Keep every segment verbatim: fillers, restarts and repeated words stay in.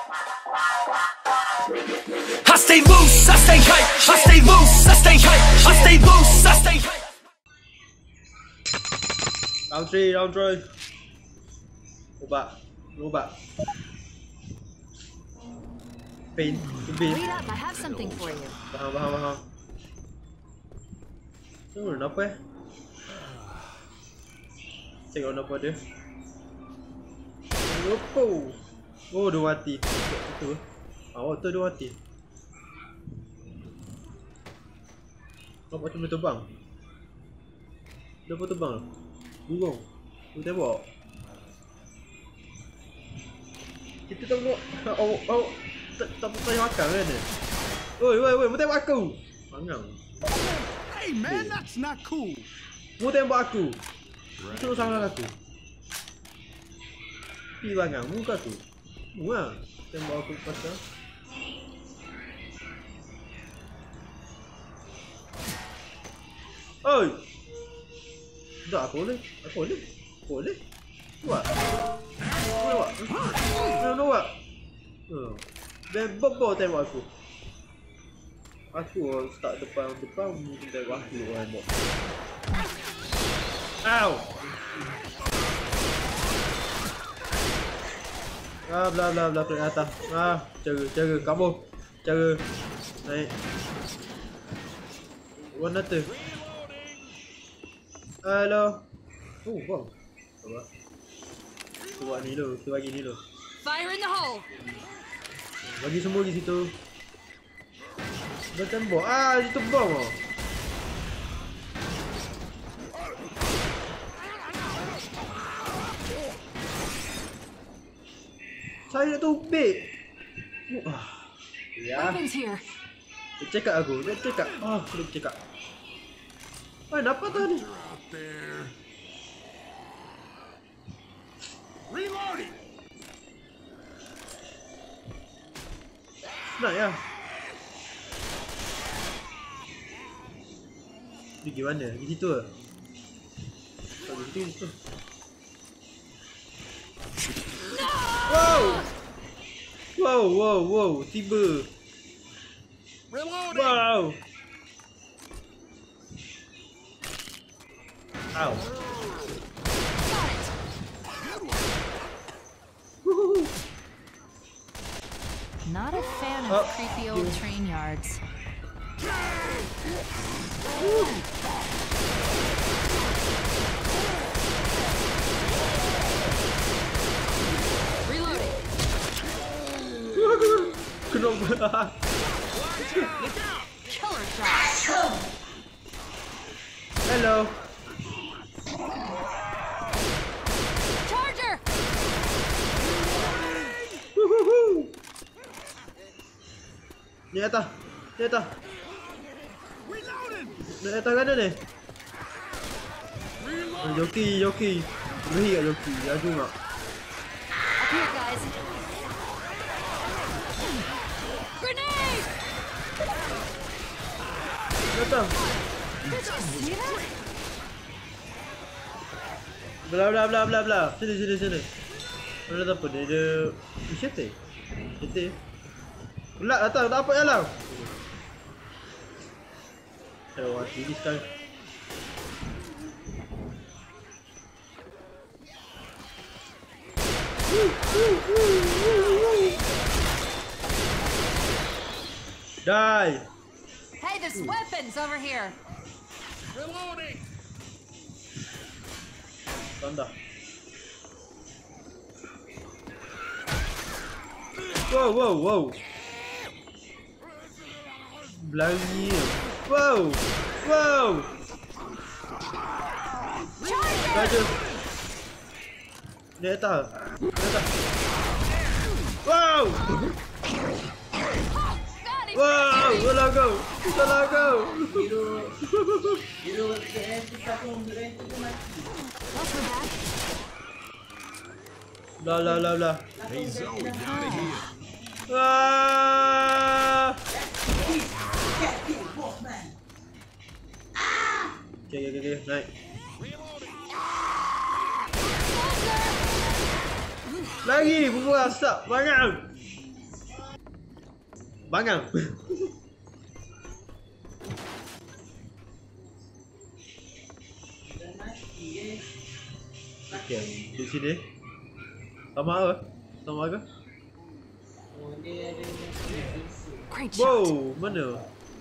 I stay loose, I stay hype. I stay loose, I stay hype. I stay loose, I stay hype. Round three, round three. Go back, go back. Pain, pain. Read up, I have something for you. Faham, faham, faham. Tengok kenapa eh? Tengok kenapa dia. Apa? Oh, dia mati. Betul. Ah, waktu dia mati. Nampak macam dia terbang. Dia pun terbang. Burung. Tu tembak. Kita tak tengok. Awak, awak tak tak payah makan kan dia? Oi, oi, oi, mu tembak aku. Pangang. Hey man, that's not cool. Mu tembak aku. Terus sangat aku. Pi pangang muka aku. Mu ah tembak aku pasal. Oi. Tak aku boleh. Aku boleh. Aku boleh. Buat. Buat. Buat. Buat. Hmm. Dan bobo tembak aku. Aku start depan depan mungkin tembak aku orang buat. Ow. Ah bla bla bla ke atas. Ah, cara cara kabur. Cara naik. Warna tu. Halo. Oh, wow. Coba. Coba ni dulu, kita bagi ni dulu. Fire in the hole. Bagi semua di situ. Dah tembak. Ah, itu bom ah. Saya nak tubik. Ah. Ya. Weapons here. Dia cakap aku, dia cakap. Ah, dia cakap. Ah, apa tu ni? There. Reloading. Nak ya. Pergi mana? Pergi situ ke? Tak pergi situ. Wow! Wow, wow, wow. Tiba. Reloading. Wow! Ow. Not a fan of Oh. creepy old train yards. Reloading. Kenapa? Killer shot. Hello. Charger. Ni atas. Ni atas. Reloading. Ni atas mana ni? Oh, joki, joki. Beri kat joki. Laju tak? Up here, guys. Grenade. Datang. Did you see that? Bla bla bla bla bla. Sini sini sini. Mana tak apa dia ada machete. Machete. Pula datang, tak apa jalan. Saya mati ni sekarang. Die. Hey, there's weapons over here. Reloading. Tanda. Wow, wow, wow. Belagi. Wow. Wow. Charger. Di atas. Di atas. Wow. Wow, salah kau. Salah kau. Blah blah blah blah. Hey Zoe, out of here. Ah. Okay, okay, okay, naik. Lagi, bubuh asap, banyak. Bangang. Okay, di sini. Sama ke? Sama ke? Great shot. Wow, mana?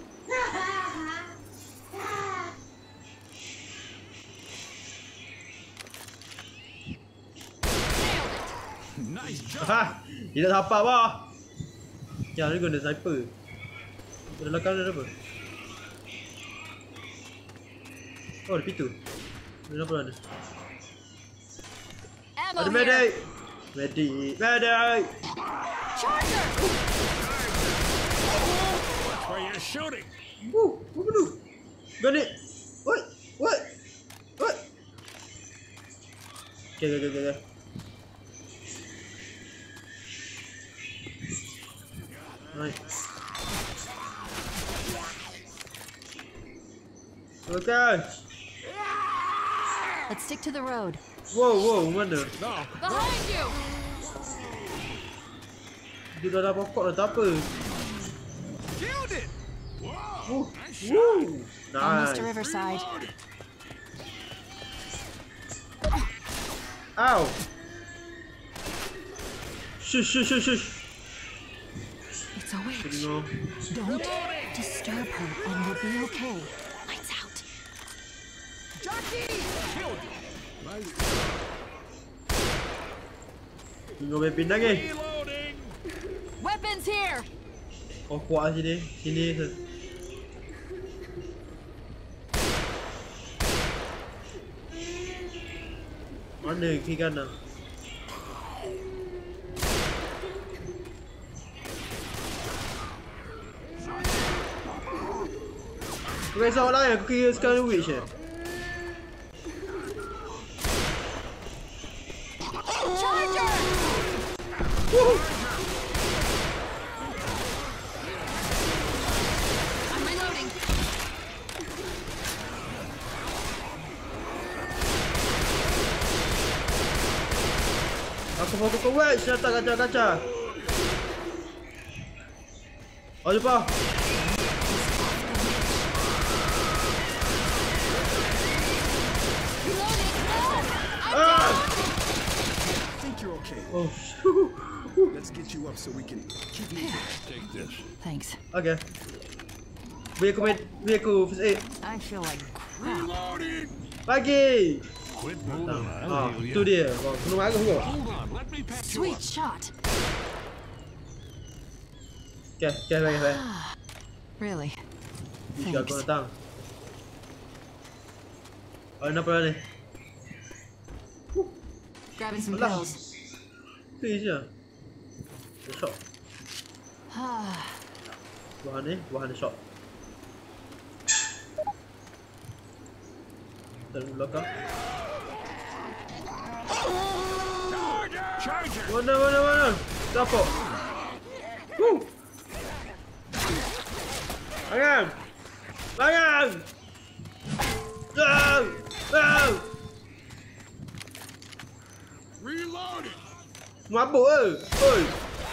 Nice job. Ha! Dia tak apa apa. Jangan guna sniper. Dalam belakang ada apa? Oh, ada pintu. Ada apa ada? Ammo Ada here. medic. Medic. Medic. Charger. That's where you're shooting. Woo, apa tu? Granit. What? What? What? Okay, okay, okay, okay. Right. Okay. Let's stick to the road. Wow, wow, mana? No. Behind you. Dia dah ada pokok dah tak apa. Killed it. Woo, Nice shot. woo. Almost to Nice. Riverside. Reloading. Ow. Shush, shush, shush, shush. It's a witch. Tengok. Don't disturb her and we'll be okay. Lights out. Jockey. Killed it. Nice. Tengok weapon lagi. Reloading. Weapons here. Oh, kuat sini. Sini. Mana kiri kanan? Kau kisah orang lain, aku kira sekarang witch eh. Charger. I'm reloading. Aku fokus ke witch, datang kaca-kaca. Oh, jumpa. Reloading. No. Ah! I think you're okay. Oh, Let's get you up so we can keep moving. Take this. Thanks. okay. Beri aku med, beri aku first aid. I feel like crap. Reloading. Pagi. Quit moving. Ah, tu dia. Kau kena marah kau. Hold on. Let me patch you Sweet up. shot. Okay, okay, baik, baik. Really? Tiga Thanks. kau datang. Oh, kenapa ni? Grabbing some Alah. pills. Please je. The shop. Ah, Bahan ni, bahan the shop. Dalam belakang. Charger. Mana, mana, mana? Dapat. Woo! Bangang! Bangang! Ah! Ah! Reloading. Mabuk ke? Oi!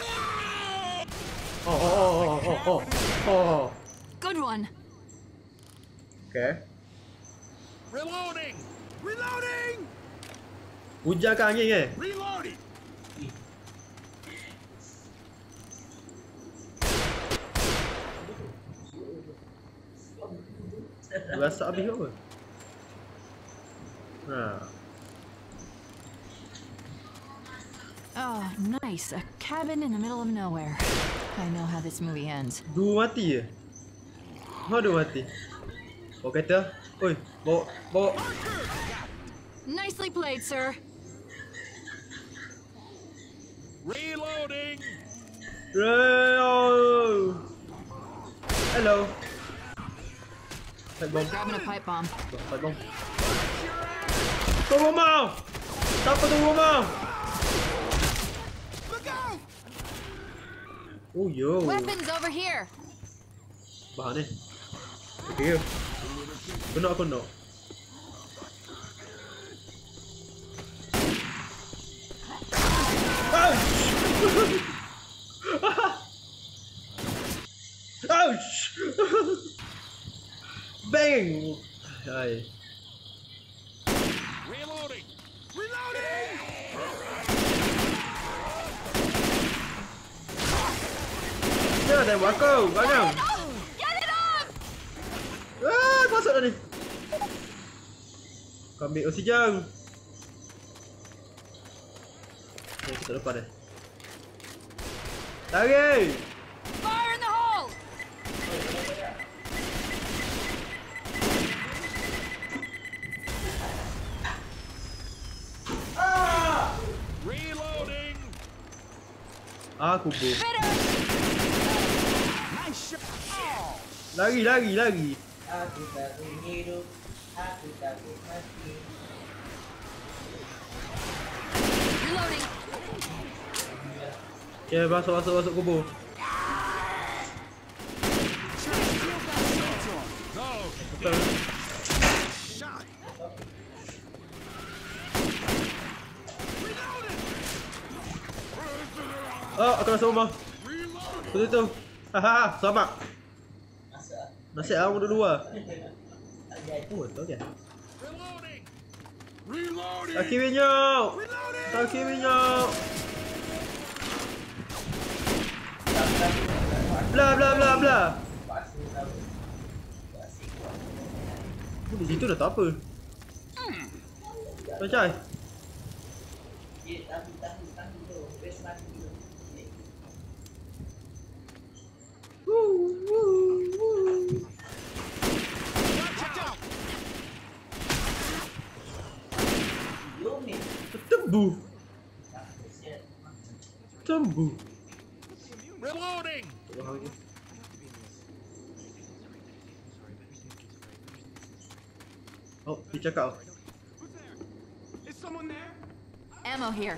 Oh, oh, oh, oh, oh, oh, oh. good one. Okay. Reloading. Reloading. Hujan ke angin ke? Reloading. Rasa habis apa? Ha. Oh, nice. A cabin in the middle of nowhere. I know how this movie ends. Dua mati je? Mana dua mati? Bawa kereta? Oi, bawa, bawa. Nicely played, sir. Reloading. Hello. Hello. Pipe bomb. Grabbing a pipe bomb. Pipe bomb. Tunggu mau. Siapa tunggu mau? Look out. Oh yo. Weapons over here. Bahan ni. Okay. Kena aku nak. Reloading! Hai. Reloading! Reloading! Jangan tembak aku, bangang. Ah, masuk dah ni. Kau ambil oksigen. Oh, kita lepas dah. Lari! Fire in the hole! Reloading! Aku pun. Nice shot! Oh! Lari, lari, lari. Aku takut hidup, aku takut mati. Reloading! Okay, masuk, masuk, masuk kubur. Go! Betul. Shot! Oh, aku masuk rumah. Betul tu. Haha, selamat. Nasib aku dulu lah. Oh, betul ke? Reloading! Reloading! Kaki minyak. Reloading! Kaki minyak. Bla bla bla bla. Oh, di situ dah tak apa. Macam Tembu. Tembu. Reloading! Oh, dia cakap. Is someone there? Ammo here.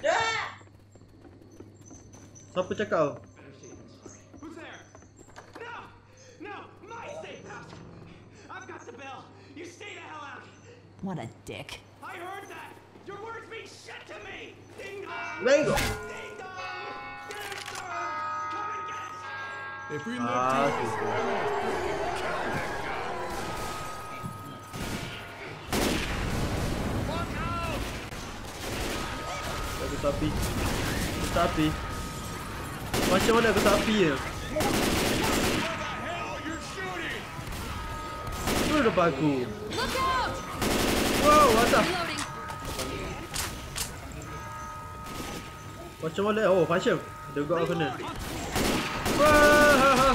Siapa cakap? Who's there? No! No! My safe house! I've got the bell! You stay the hell out! What a dick. I heard that! Your words mean shit to me! Ding dong! There you go. Ding dong! Ding dong! Come and get us! If we Ah, Fuck out! aku sapi. Aku sapi. Macam mana aku sapi ya? Where the hell you're shooting? Mana depan aku? Look out! Wow, atas. Reloading! Macam mana? Oh, macam. Dia gua kena. Wah, ha, ha.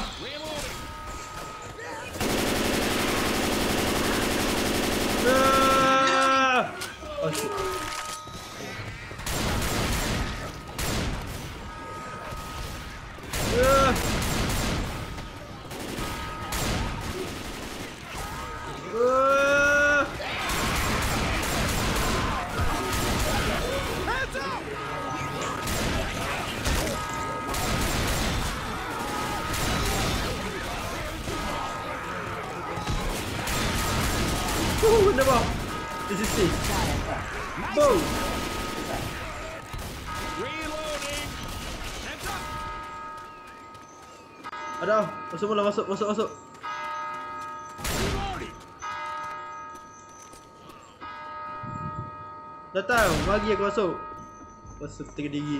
Ah! Oh shit. Ah! Ah! Uh, nampak? This is it. Boom! Reloading! Hands up! Ada, masuk mula, masuk, masuk, masuk. Reloading! Datang, bagi aku masuk. Masuk tiga diri.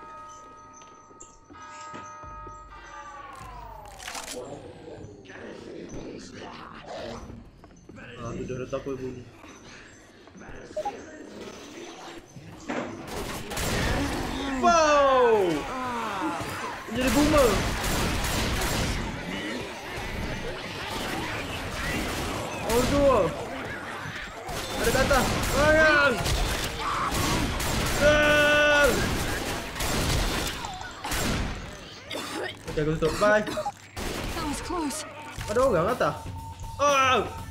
Ah, tu dah letak apa bunyi. Wow! Jadi boomer. Oh tu. Ada kat atas. Ayang. Ah! Okay, aku tutup. Bye. That was close. Ada orang atas. Oh!